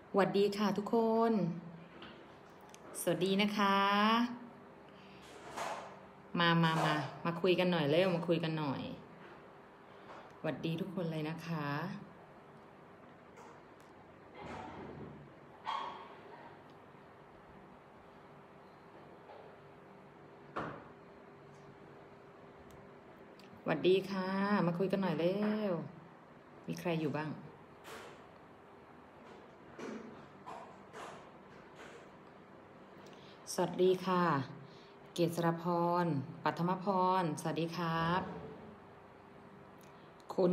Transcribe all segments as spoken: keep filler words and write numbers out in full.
สวัสดีค่ะทุกคนสวัสดีนะคะมามามามาคุยกันหน่อยเร็วมาคุยกันหน่อยสวัสดีทุกคนเลยนะคะสวัสดีค่ะมาคุยกันหน่อยเร็วมีใครอยู่บ้างสวัสดีค่ะเกษรพรปัทมพรสวัสดีครับคุณ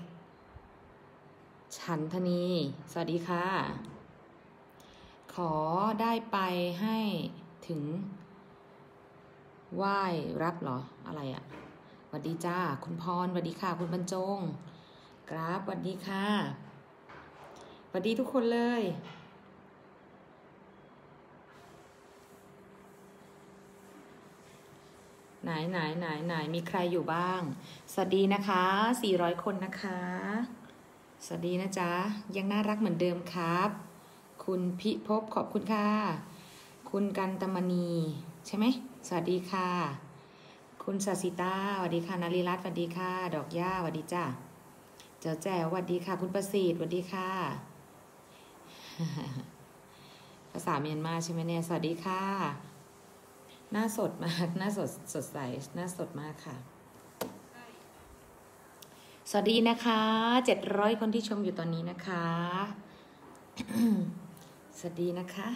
ฉันธนีสวัสดีค่ะขอได้ไปให้ถึงไหว้รับเหรออะไรอะสวัสดีจ้าคุณพรสวัสดีค่ะคุณบรรจงกราฟสวัสดีค่ะสวัสดีทุกคนเลยไหนไหนไหนไหนมีใครอยู่บ้างสวัสดีนะคะสี่ร้อยคนนะคะสวัสดีนะจ๊ะยังน่ารักเหมือนเดิมครับคุณพิภพขอบคุณค่ะคุณกันตมณีใช่ไหมสวัสดีค่ะคุณสสิตาสวัสดีค่ะนาริรัตน์สวัสดีค่ะดอกย่าสวัสดีจ้าเจ้าแจ๋วสวัสดีค่ะคุณประสิทธิ์สวัสดีค่ะภาษาเมียนมาใช่ไหมเนี่ยสวัสดีค่ะหน้าสดมากหน้าสดสดใสหน้าสดมากค่ะสวัสดีนะคะเจ็ดร้อยคนที่ชมอยู่ตอนนี้นะคะ สวัสดีนะคะ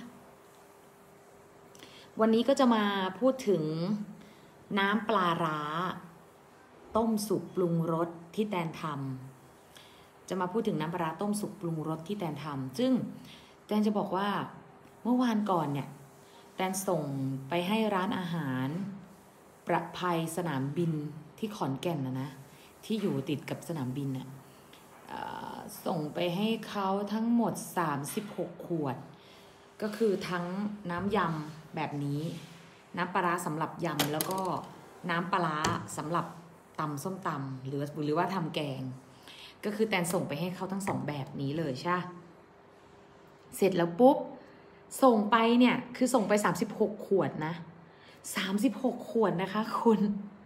วันนี้ก็จะมาพูดถึงน้ำปลาร้าต้มสุกปรุงรสที่แตนทำจะมาพูดถึงน้ำปลาร้าต้มสุกปรุงรสที่แตนทำซึ่งแตนจะบอกว่าเมื่อวานก่อนเนี่ยแตนส่งไปให้ร้านอาหารประภัยสนามบินที่ขอนแก่นนะนะที่อยู่ติดกับสนามบินน่ะส่งไปให้เขาทั้งหมดสามสิบหกขวดก็คือทั้งน้ำยำแบบนี้น้ำปลาร้าสำหรับยำแล้วก็น้ำปลาร้าสำหรับตำส้มตำหรือหรือว่าทำแกงก็คือแตนส่งไปให้เขาทั้งสองแบบนี้เลยใช่เสร็จแล้วปุ๊บส่งไปเนี่ยคือส่งไปสามสิบหกขวดนะสามสิบหกขวดนะคะคุณ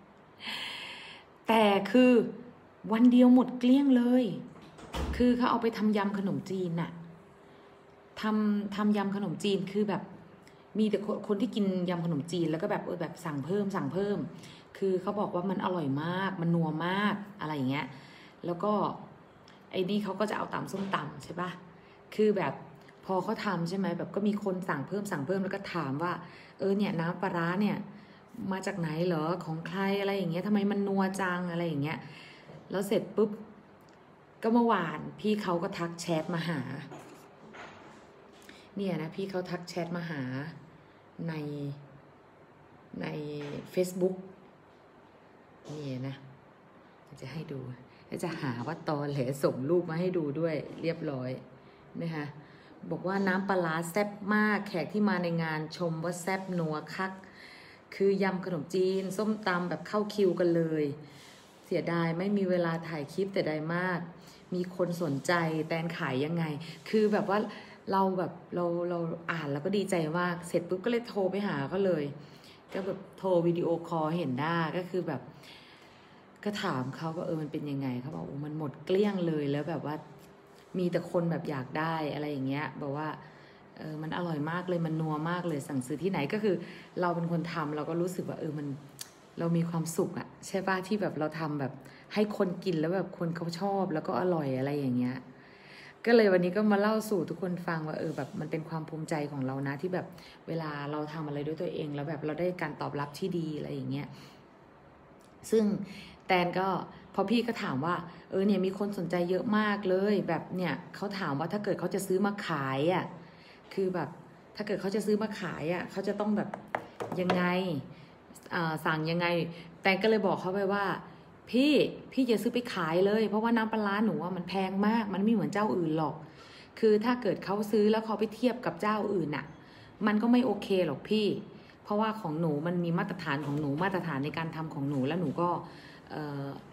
แต่คือวันเดียวหมดเกลี้ยงเลยคือเขาเอาไปทำยำขนมจีนน่ะทำทำยำขนมจีนคือแบบมีแต่คนที่กินยำขนมจีนแล้วก็แบบเออแบบสั่งเพิ่มสั่งเพิ่มคือเขาบอกว่ามันอร่อยมากมันนัวมากอะไรอย่างเงี้ยแล้วก็ไอ้นี่เขาก็จะเอาตำส้มตำใช่ปะคือแบบพอเขาทำใช่ไหมแบบก็มีคนสั่งเพิ่มสั่งเพิ่มแล้วก็ถามว่าเออเนี่ยน้ำปลาร้าเนี่ยมาจากไหนเหรอของใครอะไรอย่างเงี้ยทำไมมันนัวจังอะไรอย่างเงี้ยแล้วเสร็จปุ๊บก็เมื่อวานพี่เขาก็ทักแชทมาหาเนี่ยนะพี่เขาทักแชทมาหาในใน Facebook นี่นะจะให้ดูจะหาว่าตอแหลส่งรูปมาให้ดูด้วยเรียบร้อยนะคะบอกว่าน้ำปลาแซ่บมากแขกที่มาในงานชมว่าแซ่บนัวคักคือยำขนมจีนส้มตำแบบเข้าคิวกันเลยเสียดายไม่มีเวลาถ่ายคลิปแต่ใดมากมีคนสนใจแตนขายยังไงคือแบบว่าเราแบบเราเราอ่านแล้วก็ดีใจมากเสร็จปุ๊บก็เลยโทรไปหาเขาเลยก็แบบโทรวิดีโอคอลเห็นหน้าก็คือแบบก็ถามเขาว่าเออมันเป็นยังไงเขาบอกโอ้มันหมดเกลี้ยงเลยแล้วแบบว่ามีแต่คนแบบอยากได้อะไรอย่างเงี้ยบอกว่าเออมันอร่อยมากเลยมันนัวมากเลยสั่งซื้อที่ไหนก็คือเราเป็นคนทำเราก็รู้สึกว่าเออมันเรามีความสุขอะใช่ป่ะที่แบบเราทำแบบให้คนกินแล้วแบบคนเขาชอบแล้วก็อร่อยอะไรอย่างเงี้ยก็เลยวันนี้ก็มาเล่าสู่ทุกคนฟังว่าเออแบบมันเป็นความภูมิใจของเรานะที่แบบเวลาเราทำอะไรด้วยตัวเองแล้วแบบเราได้การตอบรับที่ดีอะไรอย่างเงี้ยซึ่งแตนก็พอพี่ก็ถามว่าเออเนี่ยมีคนสนใจเยอะมากเลยแบบเนี่ยเขาถามว่าถ้าเกิดเขาจะซื้อมาขายอ่ะคือแบบถ้าเกิดเขาจะซื้อมาขายอ่ะเขาจะต้องแบบยังไงสั่งยังไงแตนก็เลยบอกเขาไปว่าพี่พี่อย่าซื้อไปขายเลยเพราะว่าน้ำปลาหนูมันแพงมากมันไม่เหมือนเจ้าอื่นหรอกคือถ้าเกิดเขาซื้อแล้วเขาไปเทียบกับเจ้าอื่นน่ะมันก็ไม่โอเคหรอกพี่เพราะว่าของหนูมันมีมาตรฐานของหนูมาตรฐานในการทำของหนูแล้วหนูก็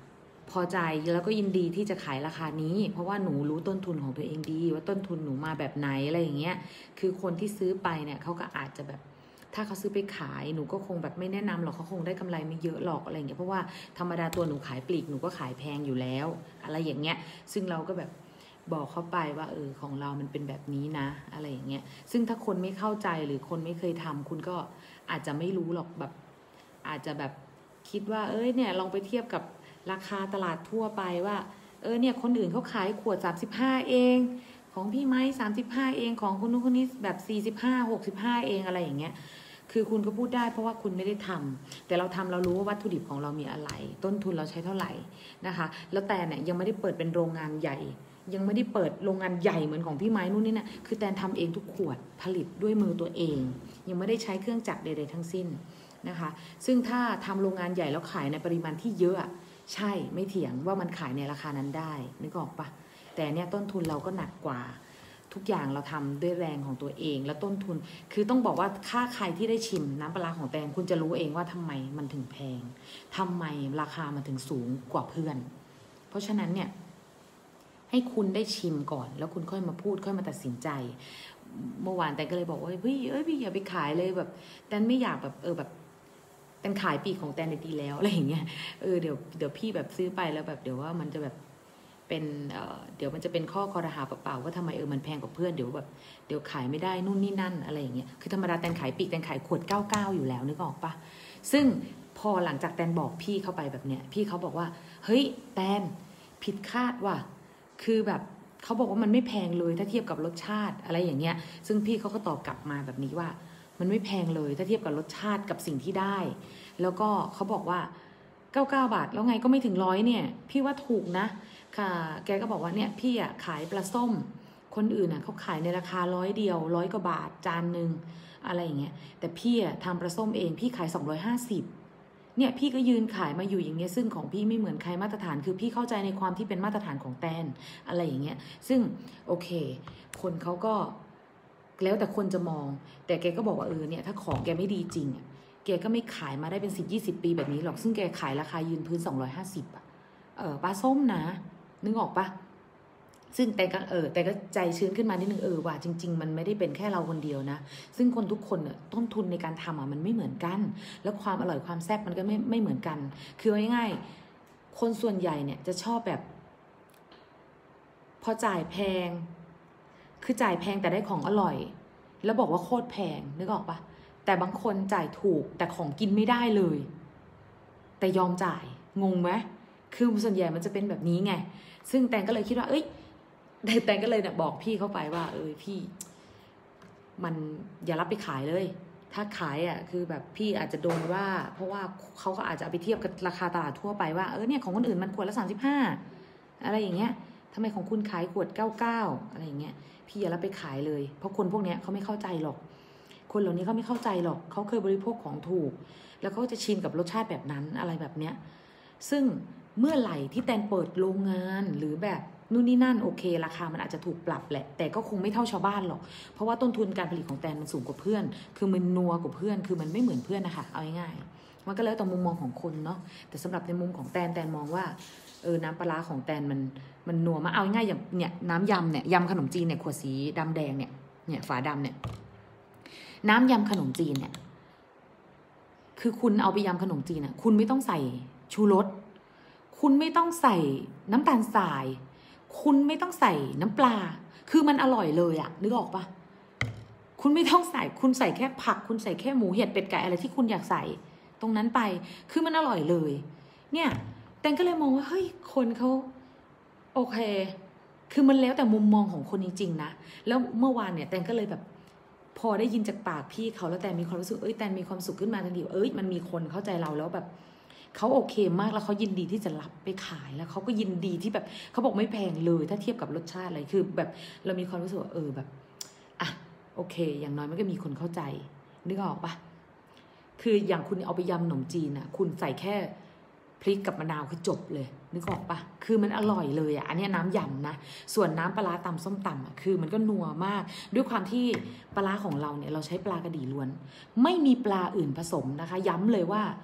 พอใจแล้วก็ยินดีที่จะขายราคานี้เพราะว่าหนูรู้ต้นทุนของตัวเองดีว่าต้นทุนหนูมาแบบไหนอะไรอย่างเงี้ยคือคนที่ซื้อไปเนี่ยเขาก็อาจจะแบบถ้าเขาซื้อไปขายหนูก็คงแบบไม่แนะนำหรอกเขาคงได้กำไรไม่เยอะหรอกอะไรอย่างเงี้ยเพราะว่าธรรมดาตัวหนูขายปลีกหนูก็ขายแพงอยู่แล้วอะไรอย่างเงี้ยซึ่งเราก็แบบบอกเขาไปว่าเออของเรามันเป็นแบบนี้นะอะไรอย่างเงี้ยซึ่งถ้าคนไม่เข้าใจหรือคนไม่เคยทำคุณก็อาจจะไม่รู้หรอกแบบอาจจะแบบคิดว่าเอ้ยเนี่ยลองไปเทียบกับราคาตลาดทั่วไปว่าเออเนี่ยคนอื่นเขาขายขวดสามสิบห้าเองของพี่ไม้สามสิบห้าเองของคนนู้นคนนี้แบบสี่สิบห้า หกสิบห้าเองอะไรอย่างเงี้ยคือคุณก็พูดได้เพราะว่าคุณไม่ได้ทำแต่เราทำเรารู้ว่าวัตถุดิบของเรามีอะไรต้นทุนเราใช้เท่าไหร่นะคะแล้วแต่เนี่ยยังไม่ได้เปิดเป็นโรงงานใหญ่ยังไม่ได้เปิดโรงงานใหญ่เหมือนของพี่ไม้นู่นนี่นะคือแตนทำเองทุกขวดผลิตด้วยมือตัวเองยังไม่ได้ใช้เครื่องจักรใดๆทั้งสิ้นนะคะซึ่งถ้าทำโรงงานใหญ่แล้วขายในปริมาณที่เยอะใช่ไม่เถียงว่ามันขายในราคานั้นได้นึกออกปะแต่เนี่ยต้นทุนเราก็หนักกว่าทุกอย่างเราทำด้วยแรงของตัวเองแล้วต้นทุนคือต้องบอกว่าถ้าใครที่ได้ชิมน้ำปลาของแตงคุณจะรู้เองว่าทำไมมันถึงแพงทำไมราคามันถึงสูงกว่าเพื่อนเพราะฉะนั้นเนี่ยให้คุณได้ชิมก่อนแล้วคุณค่อยมาพูดค่อยมาตัดสินใจเมื่อวานแตงก็เลยบอกว่าเฮ้ยเอ้ยพี่อย่าไปขายเลยแบบแตงไม่อยากแบบเออแบบแตงขายปีของแตงในดีแล้วอะไรอย่างเงี้ยเออเดี๋ยวเดี๋ยวพี่แบบซื้อไปแล้วแบบเดี๋ยวว่ามันจะแบบเป็นเอ่อเดี๋ยวมันจะเป็นข้อคอรหาเปล่าๆว่าทำไมเออมันแพงกว่าเพื่อนเดี๋ยวแบบเดี๋ยวขายไม่ได้นู่นนี่นั่นอะไรอย่างเงี้ยคือธรรมดาแตนขายปีกแตนขายขวดเก้าเก้าอยู่แล้วนึกออกปะซึ่งพอหลังจากแตนบอกพี่เข้าไปแบบเนี้ยพี่เขาบอกว่าเฮ้ยแตนผิดคาดว่ะคือแบบเขาบอกว่ามันไม่แพงเลยถ้าเทียบกับรสชาติอะไรอย่างเงี้ยซึ่งพี่เขาก็ตอบกลับมาแบบนี้ว่ามันไม่แพงเลยถ้าเทียบกับรสชาติกับสิ่งที่ได้แล้วก็เขาบอกว่าเก้าเก้าบาทแล้วไงก็ไม่ถึงร้อยเนี่ยพี่ว่าถูกนะค่ะแกก็บอกว่าเนี่ยพี่อ่ะขายปลาส้มคนอื่นอ่ะเขาขายในราคาร้อยเดียวร้อยกว่าบาทจานหนึ่งอะไรอย่างเงี้ยแต่พี่อ่ะทำปลาส้มเองพี่ขายสองร้อยห้าสิบเนี่ยพี่ก็ยืนขายมาอยู่อย่างเงี้ยซึ่งของพี่ไม่เหมือนใครมาตรฐานคือพี่เข้าใจในความที่เป็นมาตรฐานของแตนอะไรอย่างเงี้ยซึ่งโอเคคนเขาก็แล้วแต่คนจะมองแต่แกก็บอกว่าเออเนี่ยถ้าของแกไม่ดีจริงอ่ะแกก็ไม่ขายมาได้เป็นสิบยี่สิบปีแบบนี้หรอกซึ่งแกขายราคายืนพื้นสองร้อยห้าสิบอ่ะเออปลาส้มนะนึกออกปะซึ่งแต่ก็เออแต่ก็ใจชื้นขึ้นมานิดนึงเออว่าจริงๆมันไม่ได้เป็นแค่เราคนเดียวนะซึ่งคนทุกคนเนี่ยต้นทุนในการทำอ่ะมันไม่เหมือนกันแล้วความอร่อยความแซ่บมันก็ไม่ไม่เหมือนกันคือง่ายๆคนส่วนใหญ่เนี่ยจะชอบแบบพอจ่ายแพงคือจ่ายแพงแต่ได้ของอร่อยแล้วบอกว่าโคตรแพงนึกออกปะแต่บางคนจ่ายถูกแต่ของกินไม่ได้เลยแต่ยอมจ่ายงงไหมคือส่วนใหญ่มันจะเป็นแบบนี้ไงซึ่งแตงก็เลยคิดว่าเอ้ยแตงก็เลยเนี่ยบอกพี่เข้าไปว่าเออพี่มันอย่ารับไปขายเลยถ้าขายอ่ะคือแบบพี่อาจจะโดนว่าเพราะว่าเขาก็อาจจะเอาไปเทียบกับราคาตลาดทั่วไปว่าเออเนี่ยของคนอื่นมันขวดละสามสิบห้าอะไรอย่างเงี้ยทำไมของคุณขายขวดเก้าเก้าอะไรอย่างเงี้ยพี่อย่ารับไปขายเลยเพราะคนพวกเนี้ยเขาไม่เข้าใจหรอกคนเหล่านี้เขาไม่เข้าใจหรอกเขาเคยบริโภคของถูกแล้วเขาจะชินกับรสชาติแบบนั้นอะไรแบบเนี้ยซึ่งเมื่อไหร่ที่แตนเปิดโรงงานหรือแบบนู่นนี่นั่นโอเคราคามันอาจจะถูกปรับแหละแต่ก็คงไม่เท่าชาวบ้านหรอกเพราะว่าต้นทุนการผลิตของแตนมันสูงกว่าเพื่อนคือมันนัวกว่าเพื่อนคือมันไม่เหมือนเพื่อนนะคะเอาง่ายๆมันก็แล้วแต่มุมมองของคนเนาะแต่สำหรับในมุมของแตนแตนมองว่าเออน้ำปลาของแตนมันมันนัวมาเอาง่ายอย่างเนี่ยน้ำยำเนี่ยยำขนมจีนเนี่ยขวดสีดำแดงเนี่ยเนี่ยฝาดำเนี่ยน้ำยำขนมจีนเนี่ยคือคุณเอาไปยำขนมจีนอ่ะคุณไม่ต้องใส่ชูรสคุณไม่ต้องใส่น้ำตาลทรายคุณไม่ต้องใส่น้ำปลาคือมันอร่อยเลยอะนึกออกปะคุณไม่ต้องใส่คุณใส่แค่ผักคุณใส่แค่หมูเห็ดเป็ดไก่อะไรที่คุณอยากใส่ตรงนั้นไปคือมันอร่อยเลยเนี่ยแตงก็เลยมองว่าเฮ้ยคนเขาโอเคคือมันแล้วแต่มุมมองของคนจริงๆนะแล้วเมื่อวานเนี่ยแตงก็เลยแบบพอได้ยินจากปากพี่เขาแล้วแตงมีความรู้สึกเอ้ยแตงมีความสุขขึ้นมาทันทีเอ้ยมันมีคนเข้าใจเราแล้วแบบเขาโอเคมากแล้วเขายินดีที่จะรับไปขายแล้วเขาก็ยินดีที่แบบเขาบอกไม่แพงเลยถ้าเทียบกับรสชาติอะไรคือแบบเรามีความรู้สึกว่าเออแบบอ่ะโอเคอย่างน้อยมันก็มีคนเข้าใจนึกออกปะคืออย่างคุณเอาไปยำขนมจีนอ่ะคุณใส่แค่พริกกับมะนาวคือจบเลยนึกออกปะคือมันอร่อยเลยอ่ะอันนี้น้ำยำนะส่วนน้ำปลาตำส้มตำอ่ะคือมันก็นัวมากด้วยความที่ปลาของเราเนี่ยเราใช้ปลากระดี่ล้วนไม่มีปลาอื่นผสมนะคะย้ำเลยว่า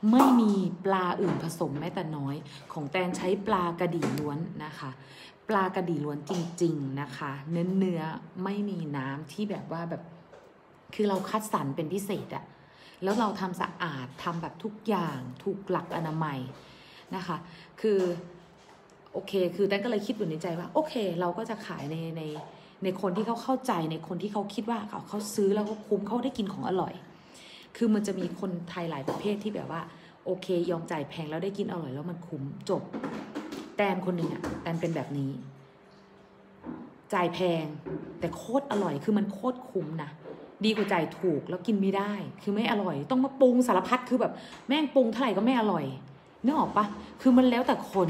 ไม่มีปลาอื่นผสมแม้แต่น้อยของแตนใช้ปลากระดี่ล้วนนะคะปลากระดี่ล้วนจริงๆนะคะเนื้อเนื้อไม่มีน้ำที่แบบว่าแบบคือเราคัดสรรเป็นพิเศษอะแล้วเราทำสะอาดทำแบบทุกอย่างถูกหลักอนามัยนะคะคือโอเคคือแตนก็เลยคิดอยู่ในใจว่าโอเคเราก็จะขายในในในคนที่เขาเข้าใจในคนที่เขาคิดว่าเขาเขาซื้อแล้วเขาคุ้มเขาได้กินของอร่อยคือมันจะมีคนไทยหลายประเภทที่แบบว่าโอเคยอมจ่ายแพงแล้วได้กินอร่อยแล้วมันคุ้มจบแตนคนหนึ่งอะแตนเป็นแบบนี้จ่ายแพงแต่โคตรอร่อยคือมันโคตรคุ้มนะดีกว่าจ่ายถูกแล้วกินไม่ได้คือไม่อร่อยต้องมาปรุงสารพัดคือแบบแม่งปรุงเท่าไหร่ก็ไม่อร่อยนึกออกปะคือมันแล้วแต่คน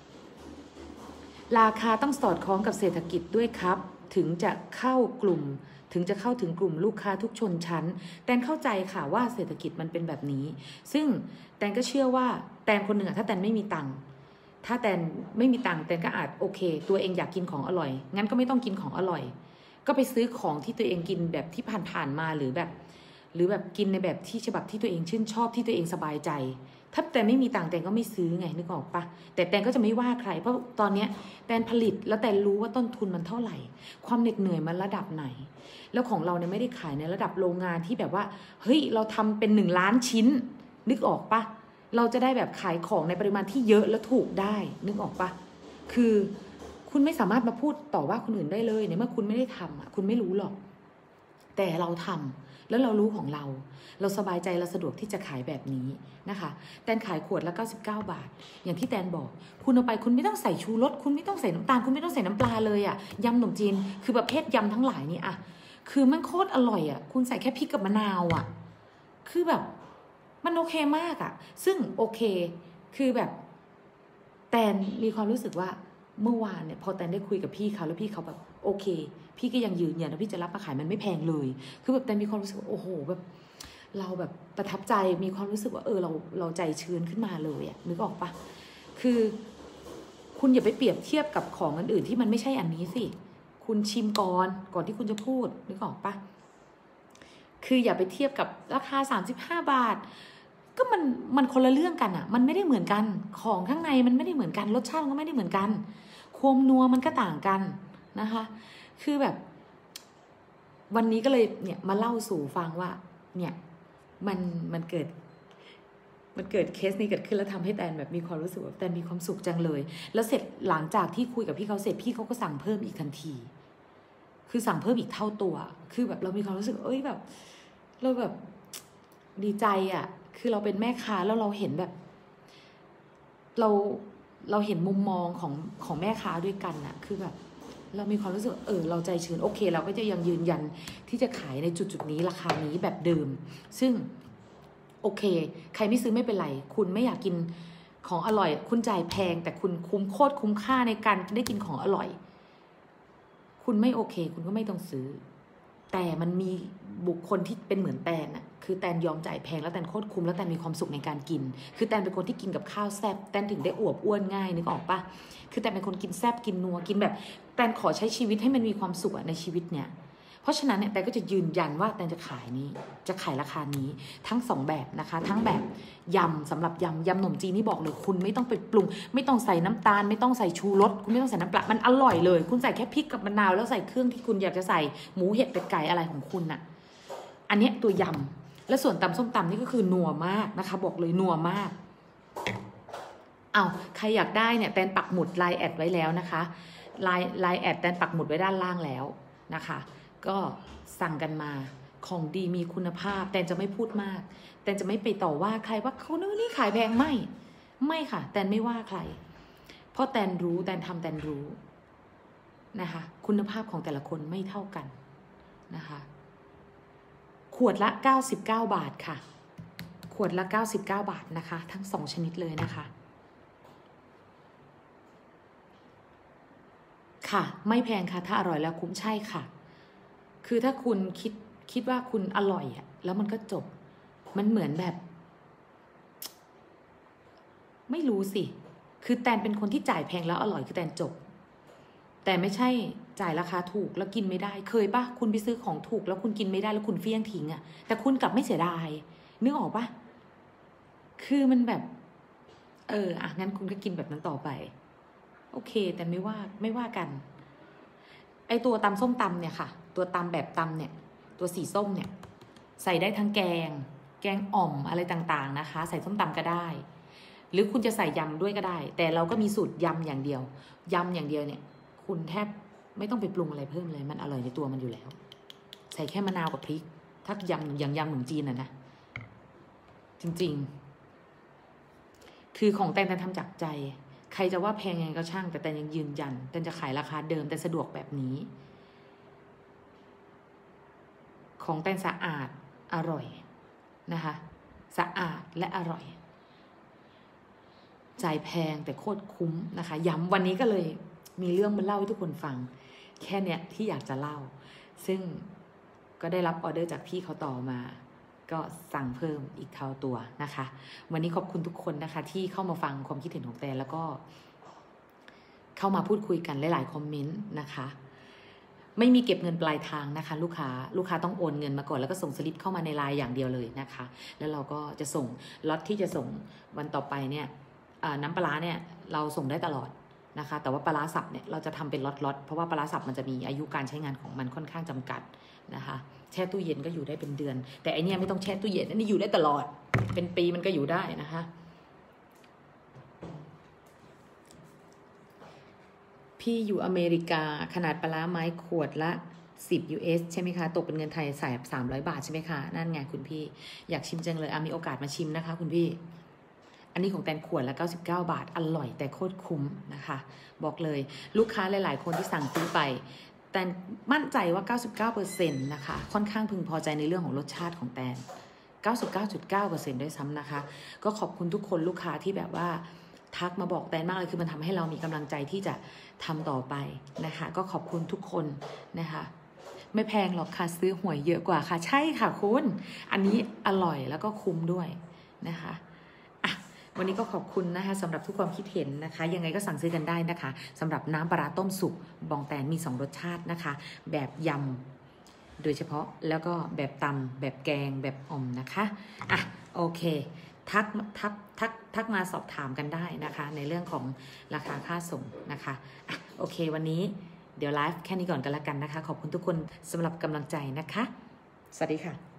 ราคาต้องสอดคล้องกับเศรษฐกิจด้วยครับถึงจะเข้ากลุ่มถึงจะเข้าถึงกลุ่มลูกค้าทุกชนชั้นแตนเข้าใจค่ะว่าเศรษฐกิจมันเป็นแบบนี้ซึ่งแตนก็เชื่อว่าแตนคนหนึ่งอะถ้าแตนไม่มีตังค์ถ้าแตนไม่มีตังค์แตนก็อาจโอเคตัวเองอยากกินของอร่อยงั้นก็ไม่ต้องกินของอร่อยก็ไปซื้อของที่ตัวเองกินแบบที่ผ่านๆมาหรือแบบหรือแบบกินในแบบที่ฉบับที่ตัวเองชื่นชอบที่ตัวเองสบายใจถ้าแตนไม่มีตังค์แตนก็ไม่ซื้อไงนึกออกปะแต่แตนก็จะไม่ว่าใครเพราะตอนเนี้ยแตนผลิตแล้วแตนรู้ว่าต้นทุนมันเท่าไหร่ความเหน็ดเหนื่อยมันระดับไหนแล้วของเราเนี่ยไม่ได้ขายในระดับโรงงานที่แบบว่าเฮ้ยเราทำเป็นหนึ่งล้านชิ้นนึกออกปะเราจะได้แบบขายของในปริมาณที่เยอะและถูกได้นึกออกปะคือคุณไม่สามารถมาพูดต่อว่าคนอื่นได้เลยในเมื่อคุณไม่ได้ทำอ่ะคุณไม่รู้หรอกแต่เราทำแล้วเรารู้ของเราเราสบายใจเราสะดวกที่จะขายแบบนี้นะคะแตนขายขวดละเก้าสิบเก้าบาทอย่างที่แตนบอกคุณเอาไปคุณไม่ต้องใส่ชูรสคุณไม่ต้องใส่น้ำตาลคุณไม่ต้องใส่น้ำปลาเลยอ่ะยำขนมจีนคือประเภทยำทั้งหลายนี่อ่ะคือมันโคตรอร่อยอ่ะคุณใส่แค่พริกกับมะนาวอ่ะคือแบบมันโอเคมากอ่ะซึ่งโอเคคือแบบแตนมีความรู้สึกว่าเมื่อวานเนี่ยพอแตนได้คุยกับพี่เขาแล้วพี่เขาแบบโอเคพี่ก็ยังยืนยันว่าพี่จะรับมาขายมันไม่แพงเลยคือแบบแตนมีความรู้สึกว่าโอ้โหแบบเราแบบประทับใจมีความรู้สึกว่าเออเราเราใจชื้นขึ้นมาเลยอะนึกออกปะคือคุณอย่าไปเปรียบเทียบกับของอื่นๆที่มันไม่ใช่อันนี้สิคุณชิมก่อนก่อนที่คุณจะพูดนึกออกปะคืออย่าไปเทียบกับราคาสามสิบห้าบาทก็มันมันคนละเรื่องกันอะมันไม่ได้เหมือนกันของข้างในมันไม่ได้เหมือนกันรสชาติมันก็ไม่ได้เหมือนกันความนัวมันก็ต่างกันนะคะคือแบบวันนี้ก็เลยเนี่ยมาเล่าสู่ฟังว่าเนี่ยมันมันเกิดมันเกิดเคสนี้เกิดขึ้นแล้วทำให้แตนแบบมีความรู้สึกว่าแตนมีความสุขจังเลยแล้วเสร็จหลังจากที่คุยกับพี่เขาเสร็จพี่เขาก็สั่งเพิ่มอีกทันทีคือสั่งเพิ่มอีกเท่าตัวคือแบบเรามีความรู้สึกเอ้ยแบบเราแบบดีใจอ่ะคือเราเป็นแม่ค้าแล้วเราเห็นแบบเราเราเห็นมุมมองของของแม่ค้าด้วยกันน่ะคือแบบเรามีความรู้สึกเออเราใจชื้นโอเคเราก็จะยังยืนยันที่จะขายในจุดจุดนี้ราคานี้แบบเดิมซึ่งโอเคใครไม่ซื้อไม่เป็นไรคุณไม่อยากกินของอร่อยคุณจ่ายแพงแต่คุณคุ้มโคตรคุ้มค่าในการได้กินของอร่อยคุณไม่โอเคคุณก็ไม่ต้องซื้อแต่มันมีบุคคลที่เป็นเหมือนแตนอะคือแตนยอมจ่ายแพงแล้วแตนโคตรคุ้มแล้วแตนมีความสุขในการกินคือแตนเป็นคนที่กินกับข้าวแซ่บแตนถึงได้อวบอ้วนง่ายนึกออกปะคือแตนเป็นคนกินแซ่บกินนัวกินแบบแตนขอใช้ชีวิตให้มันมีความสุขในชีวิตเนี่ยเพราะฉะนั้นเนี่ยแตนก็จะยืนยันว่าแตนจะขายนี้จะขายราคานี้ทั้งสองแบบนะคะทั้งแบบยำสำหรับยำยำขนมจีนนี่บอกเลยคุณไม่ต้องไปปรุงไม่ต้องใส่น้ำตาลไม่ต้องใส่ชูรสคุณไม่ต้องใส่น้ำปลามันอร่อยเลยคุณใส่แค่พริกกับมะนาวแล้วใส่เครื่องที่คุณอยากจะใส่หมูเห็ดเป็ดไก่อะไรของคุณน่ะอันนี้ตัวยำและส่วนตำส้มตำนี่ก็คือนัวมากนะคะบอกเลยนัวมากเอาใครอยากได้เนี่ยแตนปักหมุดไลน์แอดไว้แล้วนะคะไลน์ไลน์แอดแตนปักหมุดไว้ด้านล่างแล้วนะคะก็สั่งกันมาของดีมีคุณภาพแตนจะไม่พูดมากแตนจะไม่ไปต่อว่าใครว่าเขานี่ขายแพงไม่ไม่ค่ะแตนไม่ว่าใครเพราะแตนรู้แตนทำแตนรู้นะคะคุณภาพของแต่ละคนไม่เท่ากันนะคะขวดละเก้าสิบเก้าบาทค่ะขวดละเก้าสิบเก้าบาทนะคะทั้งสองชนิดเลยนะคะค่ะไม่แพงค่ะถ้าอร่อยแล้วคุ้มใช่ค่ะคือถ้าคุณคิดคิดว่าคุณอร่อยอะแล้วมันก็จบมันเหมือนแบบไม่รู้สิคือแตนเป็นคนที่จ่ายแพงแล้วอร่อยคือแตนจบแต่ไม่ใช่จ่ายราคาถูกแล้วกินไม่ได้เคยปะคุณไปซื้อของถูกแล้วคุณกินไม่ได้แล้วคุณเฟี้ยงทิ้งอะแต่คุณกลับไม่เสียดายนึกออกปะคือมันแบบเอออ่ะงั้นคุณก็กินแบบนั้นต่อไปโอเคแต่ไม่ว่าไม่ว่ากันไอตัวตำส้มตำเนี่ยค่ะตัวตำแบบตำเนี่ยตัวสีส้มเนี่ยใส่ได้ทั้งแกงแกงอ่อมอะไรต่างๆนะคะใส่ส้มตำก็ได้หรือคุณจะใส่ยำด้วยก็ได้แต่เราก็มีสูตรยำอย่างเดียวยำอย่างเดียวเนี่ยคุณแทบไม่ต้องไปปรุงอะไรเพิ่มเลยมันอร่อยในตัวมันอยู่แล้วใส่แค่มะนาวกับพริกถ้ายำอย่างยำขนมจีนน่ะนะจริงๆคือของแตนแตนทำจากใจใครจะว่าแพงยังไงก็ช่างแต่แตนยังยืนยันแตนจะขายราคาเดิมแต่สะดวกแบบนี้ของแตนสะอาดอร่อยนะคะสะอาดและอร่อยจ่ายแพงแต่โคตรคุ้มนะคะย้ำวันนี้ก็เลยมีเรื่องมาเล่าให้ทุกคนฟังแค่เนี้ยที่อยากจะเล่าซึ่งก็ได้รับออเดอร์จากพี่เขาต่อมาก็สั่งเพิ่มอีกเท่าตัวนะคะวันนี้ขอบคุณทุกคนนะคะที่เข้ามาฟังความคิดเห็นของแตนแล้วก็เข้ามาพูดคุยกันหลายๆคอมเมนต์นะคะไม่มีเก็บเงินปลายทางนะคะลูกค้าลูกค้าต้องโอนเงินมาก่อนแล้วก็ส่งสลิปเข้ามาในไลน์อย่างเดียวเลยนะคะแล้วเราก็จะส่งล็อตที่จะส่งวันต่อไปเนี่ยน้ำปลาเนี่ยเราส่งได้ตลอดนะคะแต่ว่าปลาสับเนี่ยเราจะทำเป็นล็อตๆเพราะว่าปลาสับมันจะมีอายุการใช้งานของมันค่อนข้างจำกัดนะคะแช่ตู้เย็นก็อยู่ได้เป็นเดือนแต่อันนี้ไม่ต้องแช่ตู้เย็นอันนี้อยู่ได้ตลอดเป็นปีมันก็อยู่ได้นะคะพี่อยู่อเมริกาขนาดปลาไม้ขวดละสิบ ยู เอส ใช่ไหมคะตกเป็นเงินไทยใส่สามร้อยบาทใช่ไหมคะนั่นไงคุณพี่อยากชิมจังเลยอ่ะมีโอกาสมาชิมนะคะคุณพี่อันนี้ของแตนขวดละเก้าสิบเก้าบาทอร่อยแต่โคตรคุ้มนะคะบอกเลยลูกค้าหลายๆคนที่สั่งซื้อไปแต่มั่นใจว่า เก้าสิบเก้าเปอร์เซ็นต์ นะคะค่อนข้างพึงพอใจในเรื่องของรสชาติของแตน เก้าสิบเก้าจุดเก้าเปอร์เซ็นต์ ด้วยซ้ำนะคะก็ขอบคุณทุกคนลูกค้าที่แบบว่าทักมาบอกแตนมากเลยคือมันทำให้เรามีกำลังใจที่จะทำต่อไปนะคะก็ขอบคุณทุกคนนะคะไม่แพงหรอกค่ะซื้อหวยเยอะกว่าค่ะใช่ค่ะคุณอันนี้อร่อยแล้วก็คุ้มด้วยนะคะอ่ะวันนี้ก็ขอบคุณนะคะสำหรับทุกความคิดเห็นนะคะยังไงก็สั่งซื้อกันได้นะคะสำหรับน้ำปลาร้าต้มสุกบองแตนมีสองรสชาตินะคะแบบยำโดยเฉพาะแล้วก็แบบตำแบบแกงแบบอ่อมนะคะอ่ะโอเคทักทักทักทักมาสอบถามกันได้นะคะในเรื่องของราคาค่าส่งนะคะอ่ะโอเควันนี้เดี๋ยวไลฟ์แค่นี้ก่อนกันละกันนะคะขอบคุณทุกคนสำหรับกำลังใจนะคะสวัสดีค่ะ